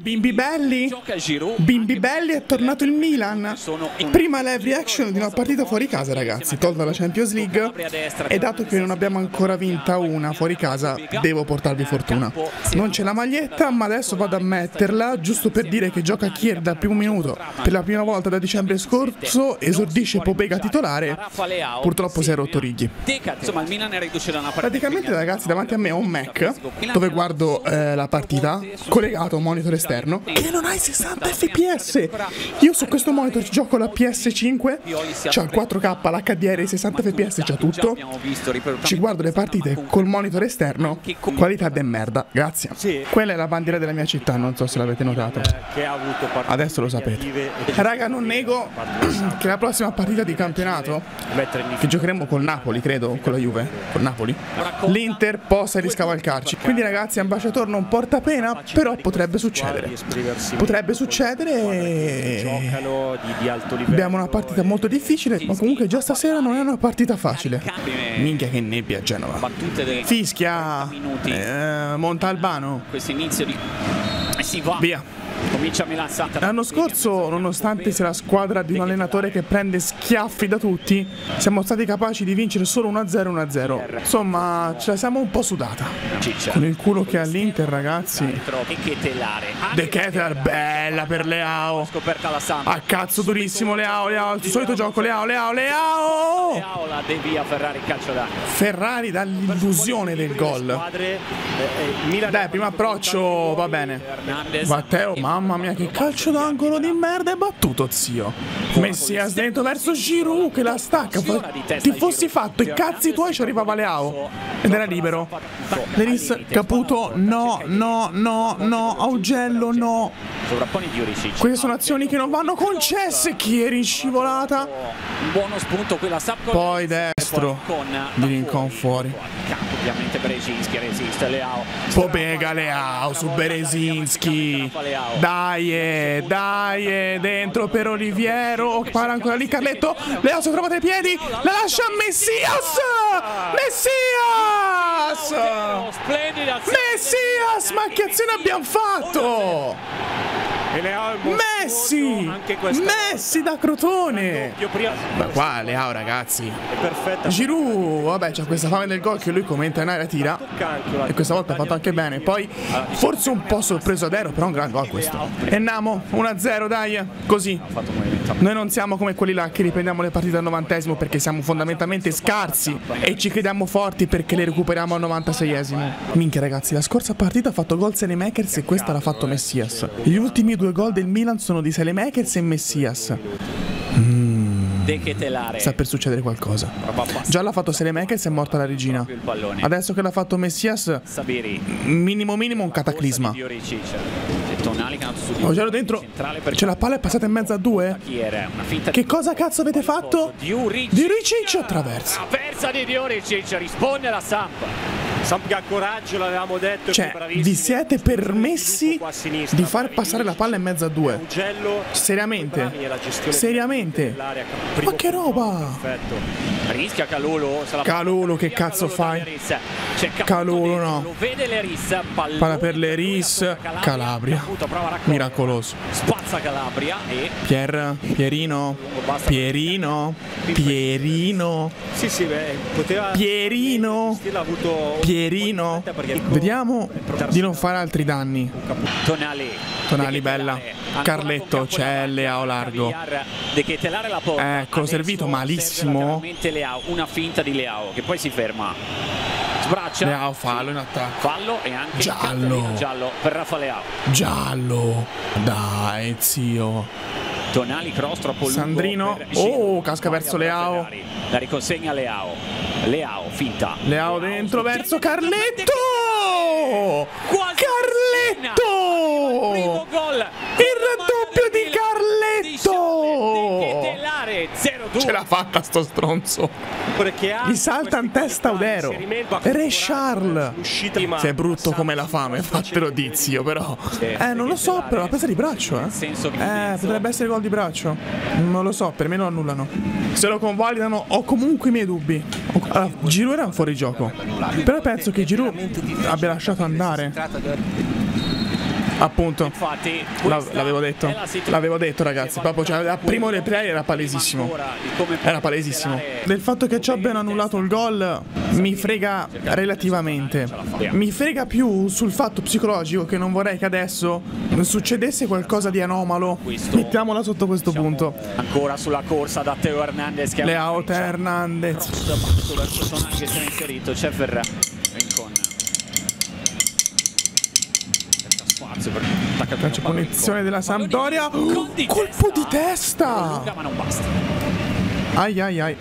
Bimbi belli? Bimbi belli, è tornato il Milan. Prima live reaction di una partita fuori casa, ragazzi, tolta la Champions League. E dato che non abbiamo ancora vinta una fuori casa, devo portarvi fortuna. Non c'è la maglietta, ma adesso vado a metterla, giusto per dire che gioca Kier dal primo minuto. Per la prima volta da dicembre scorso esordisce Pobega titolare. Purtroppo si è rotto Righi. Praticamente, ragazzi, davanti a me ho un Mac dove guardo la partita collegato a un monitor esterno che non ha i 60 fps. Io su questo monitor gioco la PS5, c'ha il 4K, l'HDR, i 60 fps, c'ha tutto. Ci guardo le partite col monitor esterno, qualità de merda, grazie. Quella è la bandiera della mia città, non so se l'avete notato. Adesso lo sapete. Raga, non nego che la prossima partita di campionato, che giocheremo col Napoli, credo, con la Juve, col Napoli, l'Inter possa riscavalcarci. Quindi ragazzi, ambasciatore non porta pena, però potrebbe succedere. Potrebbe succedere. Abbiamo una partita molto difficile, ma comunque già stasera non è una partita facile. Minchia che nebbia a Genova. Fischia Montalbano. Via. L'anno scorso, nonostante sia la squadra di un allenatore che prende schiaffi da tutti, siamo stati capaci di vincere solo 1-0, 1-0. Insomma, ce la siamo un po' sudata. Con il culo che ha l'Inter, ragazzi. De Ketelar, bella per Leao. A cazzo durissimo Leao, il solito gioco, Leao. Ferrari dà l'illusione del gol. Dai, primo approccio, va bene. Matteo, mamma mia, che calcio d'angolo di merda è battuto, zio. Messias dentro verso Giroud che la stacca. Ti fossi fatto i cazzi tuoi, ci arrivava Leao ed era libero. Leris, Caputo, no. Augello, no. Queste sono azioni che non vanno concesse. Chieri in scivolata. Poi destro di Rincon fuori. Ovviamente Berezinski resiste, Leao. Pobega Leao su Berezinski. Dai, dentro per Oliviero. Para ancora lì Carletto. Leao si è trovato ai piedi. La lascia a Messias. Ma che azione abbiamo fatto? Messi da Crotone. Ma qua Leao, ragazzi. Giroud, vabbè, c'ha questa fame del gol che lui commenta in aria, tira. E questa volta ha fatto anche bene. Poi forse un po' sorpreso ad Ero, però un gran gol questo. E Namo 1-0, dai. Così. Noi non siamo come quelli là che riprendiamo le partite al 90esimo perché siamo fondamentalmente scarsi e ci crediamo forti perché le recuperiamo al 96esimo. Minchia, ragazzi, la scorsa partita ha fatto gol Selemakers e questa l'ha fatto Messias. Gli ultimi due gol del Milan sono di Selemakers e Messias. Sta per succedere qualcosa. Già l'ha fatto Selemakers, è morta la regina. Adesso che l'ha fatto Messias, minimo un cataclisma. Oggello dentro. C'è la palla, è passata in mezzo a due. Che cosa cazzo avete fatto? Diuricic attraversa. Traversa di Diuricic, risponde la Samp. Samp che ha coraggio, l'avevamo detto. Cioè, vi siete permessi di far passare la palla in mezzo a due? Seriamente? Ma che roba? Rischia Calulu. Calulu, che cazzo fai? Calulu, no. Palla per Leris. Calabria. Miracoloso. Spazza Calabria e Pierino. Sì, poteva. Pierino. Vediamo di non fare altri danni. Tonali, bella. Carletto, c'è Leao largo. Ecco, servito malissimo. Una finta di Leao che poi si ferma. Sbraccia. Leao, fallo in attacco. Fallo e anche giallo per Rafa Leao. Giallo. Dai, zio. Tonali cross troppo lungo. Sandrino. Oh, casca verso Leao. La riconsegna Leao. Finta. Leao dentro verso Carletto. Primo gol. Il raddoppio di Carletto. Ce l'ha fatta sto stronzo. Gli salta in testa Odero. Re Charles. Se è brutto come la fame, fatelo di, zio, però. Non lo so, però la presa di braccio, potrebbe essere gol di braccio. Non lo so, per me lo annullano. Se lo convalidano ho comunque i miei dubbi. Allora, Giroud era un fuorigioco, però penso che Giroud abbia lasciato andare. Appunto, Infatti, l'avevo detto ragazzi, proprio cioè, al primo replay era palesissimo. Del fatto che ci abbiano annullato il gol mi frega relativamente. Mi frega più sul fatto psicologico che non vorrei che adesso succedesse qualcosa di anomalo. Mettiamola sotto questo punto. Ancora sulla corsa da Teo Hernandez che Leao Hernandez. Verso Son che si è inserito, c'è Ferrari. Calcio punizione della Sampdoria. Colpo di testa. Ma non basta. Ai.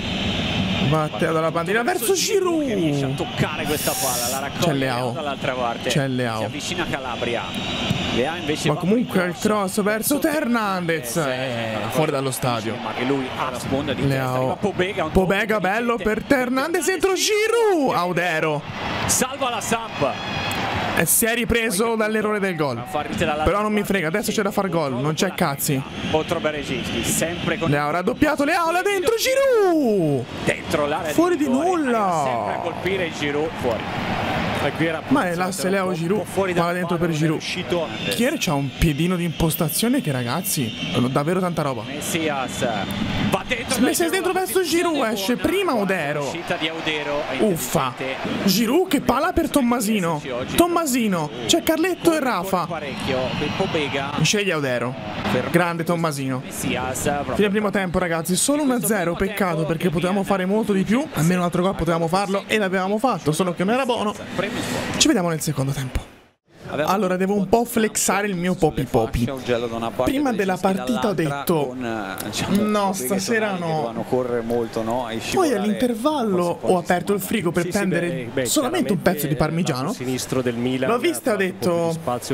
Batte dalla bandina verso Giroud. Riesce a toccare questa palla, la raccoglie. C'è Leao. Dall'altra parte. C'è Leao. Si avvicina Calabria. Leao invece ma comunque il cross verso Hernandez. Fuori dallo stadio. Ma che lui ha la sponda di Leao. Pobega bello per Hernandez entro Giroud. Audero. Salva la Samp. E si è ripreso dall'errore del gol. Però non mi frega, adesso c'è da far gol, non c'è cazzi. Contro Berezinski, sempre con Leao raddoppiato, Leao là dentro Giroud. Dentro l'area fuori di nulla. Sempre a colpire Giroud fuori. Ma è l'asse Leao Giroud, va dentro per Giroud. Chier c'ha un piedino di impostazione che ragazzi, davvero tanta roba. Messias va dentro. Messias dentro verso Giroud, esce prima Audero. Uffa. Giroud che palla per Tommasino. C'è Carletto e Rafa. Sceglie Audero. Grande Tommasino. Fine primo tempo ragazzi, solo 1-0, peccato perché potevamo fare molto di più. Almeno un altro gol potevamo farlo e l'avevamo fatto, solo che non era buono. Ci vediamo nel secondo tempo. Allora, devo un po' flexare il mio popi. Prima della partita ho detto no, stasera no. Poi all'intervallo ho aperto il frigo per prendere solamente un pezzo di parmigiano. L'ho vista e ho detto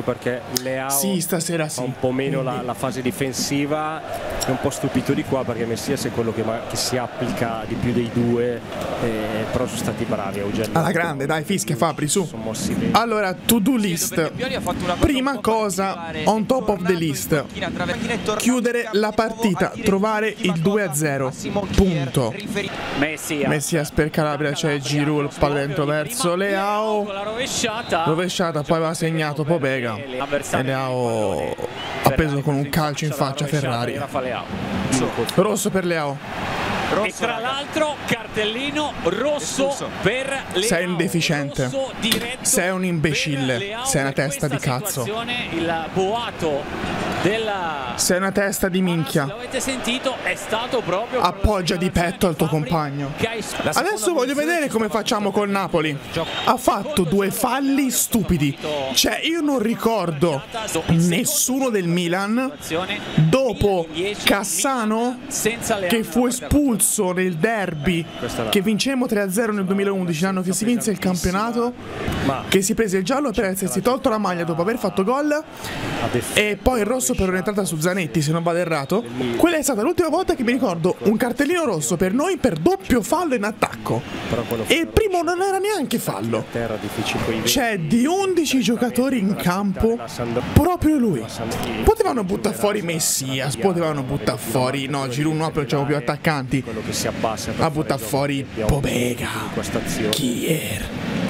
sì, stasera sì. Un po' meno la fase difensiva. È un po' stupito di qua perché Messias è quello che si applica di più dei due, però sono stati bravi. Alla grande, dai, fischia Fabri, su. Allora, to-do list. Prima cosa, on top of the list, chiudere la partita, trovare il 2-0, punto. Messias per Calabria, c'è Giroud, il palla dentro verso Leao, rovesciata, poi va segnato Pobega e Leao ha preso con un calcio in faccia Ferrari. Rosso per Leao. E tra l'altro cartellino rosso per Leao. Sei un deficiente. Sei un imbecille. Sei una testa di cazzo. Il boato della... Sei una testa di minchia. L'avete sentito? È stato proprio... Appoggia di petto al tuo compagno. Adesso voglio vedere come facciamo col Napoli. Ha fatto 2 falli stupidi. Cioè io non ricordo nessuno del Milan dopo Cassano che fu espulso nel derby che vincemmo 3-0 nel 2011, l'anno che si vinse il campionato, che si prese il giallo per essersi tolto la maglia dopo aver fatto gol e poi il rosso per un'entrata su Zanetti, se non vado errato. Quella è stata l'ultima volta che mi ricordo un cartellino rosso per noi per doppio fallo in attacco, e il primo non era neanche fallo. C'è di 11 giocatori in campo proprio lui. Potevano buttare fuori Messias, potevano buttare fuori, no, Giroud no, però c'erano più attaccanti. A buttare fuori Pobega, Kier,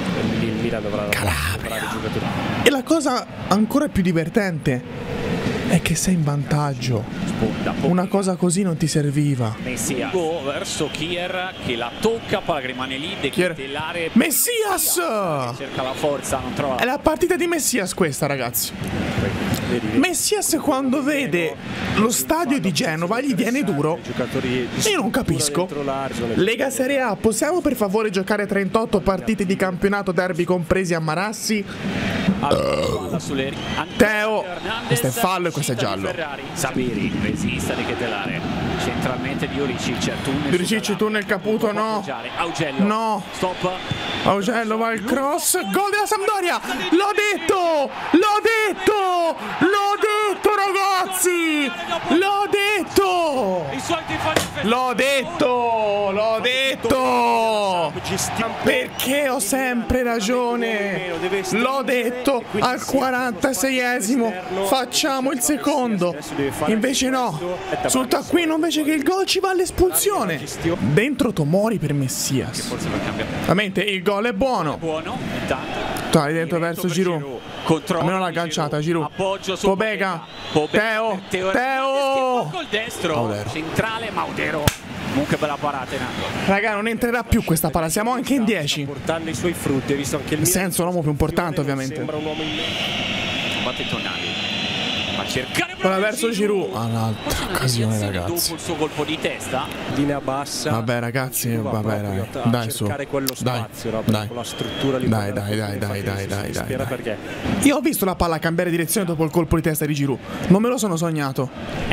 Calabria. E la cosa ancora più divertente è che sei in vantaggio. Una cosa così non ti serviva. Messias verso Kier che la tocca, poi rimane lì. Messias! Cerca la forza, non trova. È la partita di Messias questa, ragazzi. Messias quando vede lo stadio di Genova gli viene duro. Io non capisco. Lega Serie A, possiamo per favore giocare 38 partite di campionato, derby compresi a Marassi? Teo, questo è fallo e questo è giallo. Sabiri resiste di Ketelare. Centralmente di Juricic, tunnel Caputo, no. No. Stop. Augello va il cross, gol della Sampdoria. L'ho detto ragazzi, l'ho detto, perché ho sempre ragione. L'ho detto al 46esimo, facciamo il secondo, invece no, sul taccuino invece che il gol ci va all'espulsione. Dentro Tomori per Messias. Veramente il gol è buono. Dai, dentro verso Giroud. Almeno l'agganciata, Giroud. Appoggio su Pobega. Teo. Teo. Col destro. Maudero. Centrale Maudero. Comunque bella parata in angolo. Raga, non entrerà più questa palla, siamo anche in 10. Portando i suoi frutti, hai visto anche il Milan. Senza un uomo più importante, ovviamente. Sembra un uomo in Batte Tonali. A cercare Ora verso Giroud. Un'altra occasione, ragazzi. Dopo il suo colpo di testa. linea bassa. Vabbè, ragazzi, vabbè, dai su. Dai, dai. Con la struttura Dai. Perché? Io ho visto la palla cambiare direzione dopo il colpo di testa di Giroud. Non me lo sono sognato.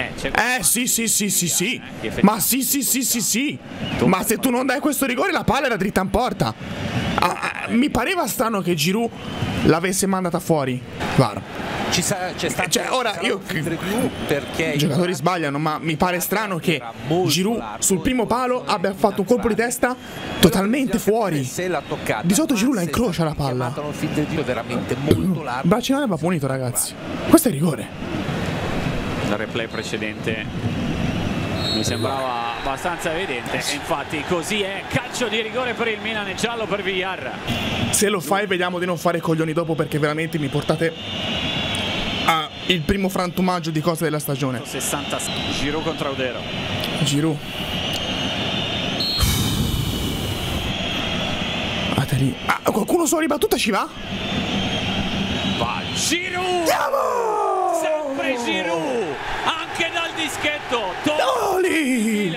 Sì. Ma sì. Ma se tu non dai questo rigore, la palla era dritta in porta. Mi pareva strano che Giroud l'avesse mandata fuori. Guarda. C'è stato, cioè, ora io perché i giocatori sbagliano, ma mi pare strano che Giroud sul primo palo abbia fatto un colpo di testa totalmente fuori. se l'ha toccata. Di sotto Giroud la incrocia la palla. Un field di tiro veramente molto largo. Bacinale va punito, ragazzi. Questo è rigore. Il replay precedente mi sembrava abbastanza evidente e infatti così è. Calcio di rigore per il Milan e giallo per Villar. Se lo fai vediamo di non fare coglioni dopo, perché veramente mi portate il primo frantumaggio di cose della stagione. 60 Giroud contro Audero. Giroud. Ateli. Qualcuno sulla ribattuta ci va? Va Giroud. Andiamo! Sempre Giroud. Anche dal dischetto. Oli!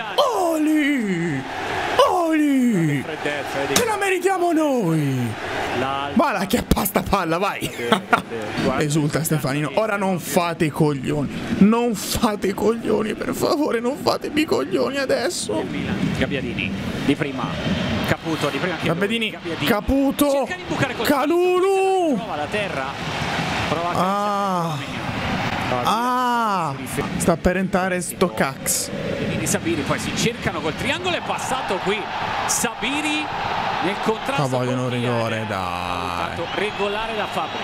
Ce la meritiamo noi! Va la chiappa sta palla, vai! Esulta Stefanino. Ora non fate i coglioni. Non fate i coglioni, per favore, non fatemi i coglioni adesso. Gabbiadini di prima. Caputo di prima. Gabbiadini. Caputo. Calulu. Prova la terra. Prova sta per entrare sto cax. Di Sabiri, poi si cercano col triangolo, è passato qui Sabiri nel contrasto. Vogliono rigore, dai. Regolare da Fabri.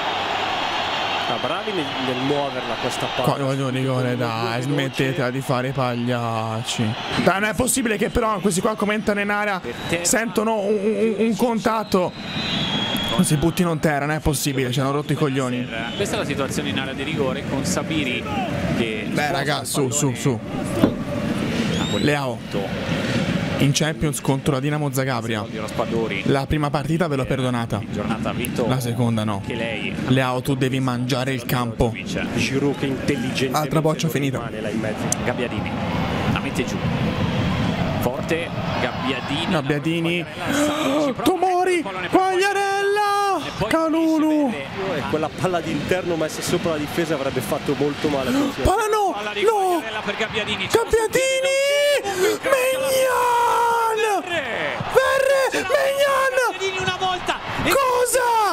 Bravi nel muoverla questa palla. Vogliono rigore, dai, smettetela di fare i pagliacci. Dai, non è possibile che però questi qua commentano in area, sentono un contatto, non si buttino in terra, non è possibile, ci hanno rotto i coglioni. Questa è la situazione in area di rigore con Sabiri che... Beh ragazzi, su. Leao in Champions contro la Dinamo Zagabria. La prima partita ve l'ho perdonata, la seconda no. Leao, tu devi mangiare il campo. Giroud che intelligente. Altra boccia finita. Gabbiadini la mette giù. Forte Gabbiadini. Tomori, Quagliarella, Calulu. E quella palla d'interno messa sopra la difesa avrebbe fatto molto male. Palla no. Per Gabbiadini. Verre, Maignan. Una volta. Cosa?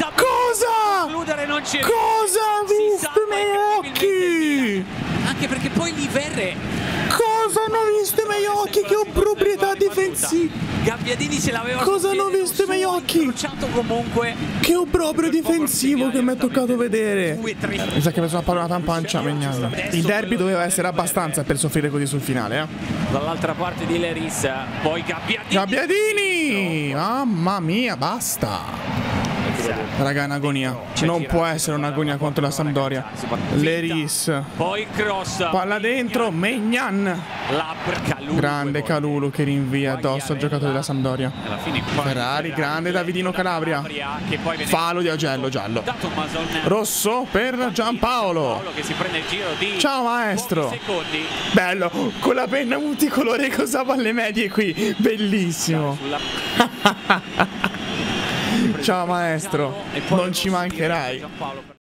Cosa ha visto i miei occhi? Anche perché poi lì Verre. Cosa hanno visto i miei occhi? Che ho proprietà difensiva. Gabbiadini ce l'aveva. Cosa hanno visto i miei occhi? Comunque. Che ho proprio difensivo che mi è toccato vedere. Mi sa che mi sono appallata in pancia, Maignan. Il derby doveva essere abbastanza per soffrire così sul finale, Dall'altra parte di Leris, poi Gabbiadini. Mamma mia, basta. Raga, è un'agonia. Non può essere un'agonia contro la Sampdoria. Leris. Poi cross. Palla dentro, Maignan. Grande Calulu che rinvia addosso al giocatore della Sampdoria. Ferrari, grande Davidino Calabria. Fallo di Augello, giallo. Rosso per Giampaolo. Ciao maestro. Bello, con la penna multicolore che usavo alle medie qui. Bellissimo. Ciao maestro, non ci mancherai.